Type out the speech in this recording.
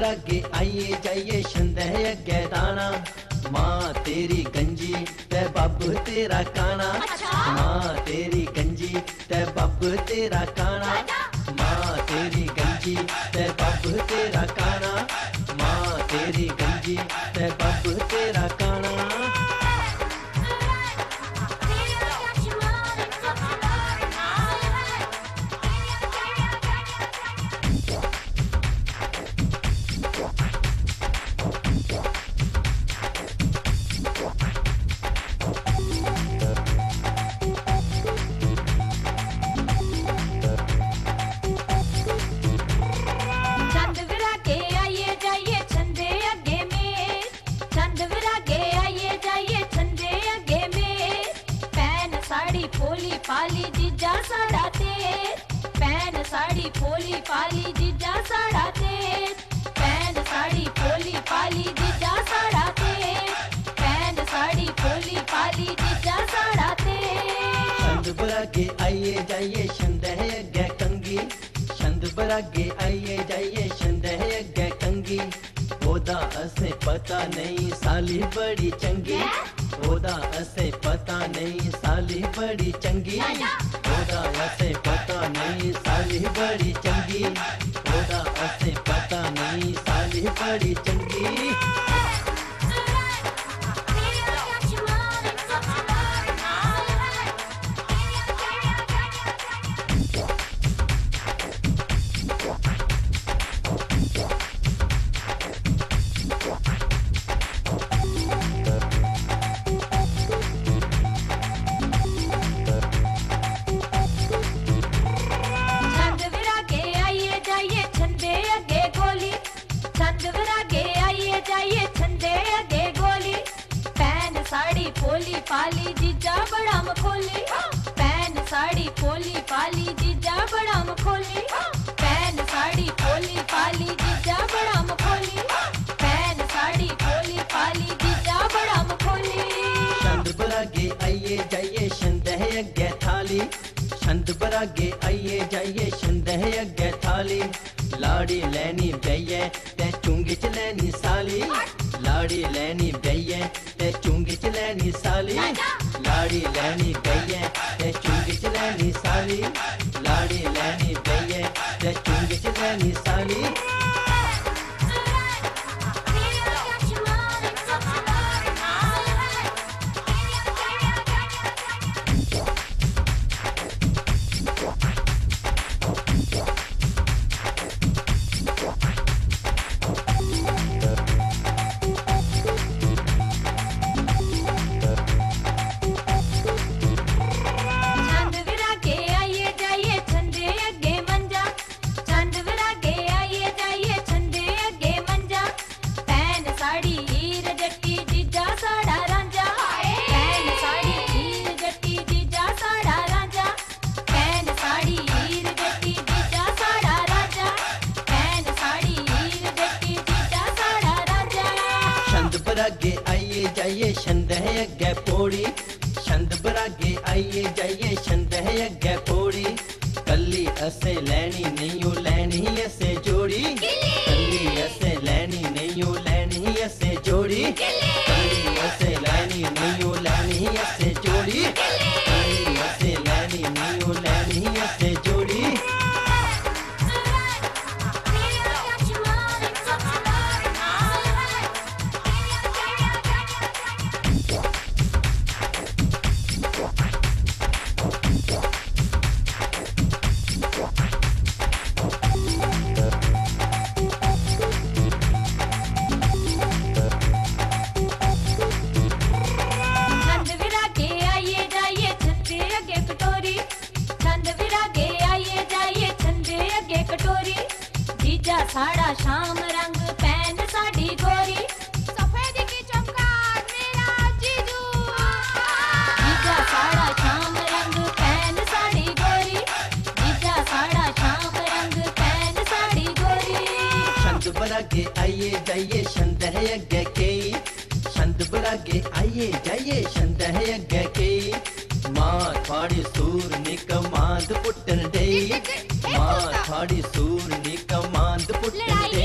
बरागे आइए जाइए छंदे अग्गे दाना। माँ तेरी गंजी ते बब्ब तेरा काना। माँ तेरी गंजी ते बब्ब तेरा काना। माँ तेरी गंजी ते बब्ब तेरा काना। माँ तेरी गंजी ते बब्ब तेरा काना। फोली पाली जीजा साड़ा तेज, पैन साड़ी फोली पाली जीजा साड़ा तेज, पैन साड़ी फोली पाली जीजा साड़ा तेज, पैन साड़ी फोली पाली जीजा साड़ा तेज। छंद बरागे आइए जाइए छंदे अग्गे कंगी। छंद बरागे आइए जाइए छंदे अग्गे कंगी। ओदा असें पता नहीं साली बड़ी चंगी। ओदा असें पता नहीं साली बड़ी चंगी। ओदा असें पता नहीं साली बड़ी चंगी। ओदा असें पता नहीं साली बड़ी चंगी। फोली पाली जीजा बड़ा मखोली, पैन साड़ी फोली पाली जीजा बड़ा मखोली, पैन साड़ी फोली पाली जीजा बड़ा मखोली, पैन साड़ी फोली पाली जीजा बड़ा मखोली। छंद बरागे आइए जाइए छंदे अग्गे थाली। छंद बरागे आइए जाइए छंदे अग्गे थाली। लाड़ी लैनी बेइये ते चुंगी च लैनी साली। लाड़ी लैनी बेइये ते चुंगी च लैनी साली। लाड़ी लैनी बेइये ते चुंगी च लैनी साली। लाड़ी लैनी बेइये ते चुंगी च लैनी साली। बरागे आइए जाइए छंदे अग्गे पौड़ी। छंद बरागे आइए जाइए छंदे अग्गे पौड़ी। कल्ली असें लैनी नहीं ओ लैनी असें जोड़ी। कल्ली असें लैनी नहीं ओ लैनी असें जोड़ी। कल्ली असें लैनी नहीं ओ लैनी असें जोड़ी। कल्ली असें लैनी नहीं ओ लैनी असें जोड़ी। साड़ा शाम रंग पैन साड़ी गोरी, सफेद की चमकार मेरा जीजू। जीजा साड़ा शाम रंग पैन साड़ी गोरी, जीजा साड़ा शाम रंग पैन साड़ी गोरी। छंद बरागे आइए जाइए छंदे अग्गे केई। छंद बरागे आइए जाइए छंदे अग्गे केई। माँ थोड़ी सूर निकमांद पुट्टन देई। माँ थोड़ी सूर निकमांद पुट्टन देई।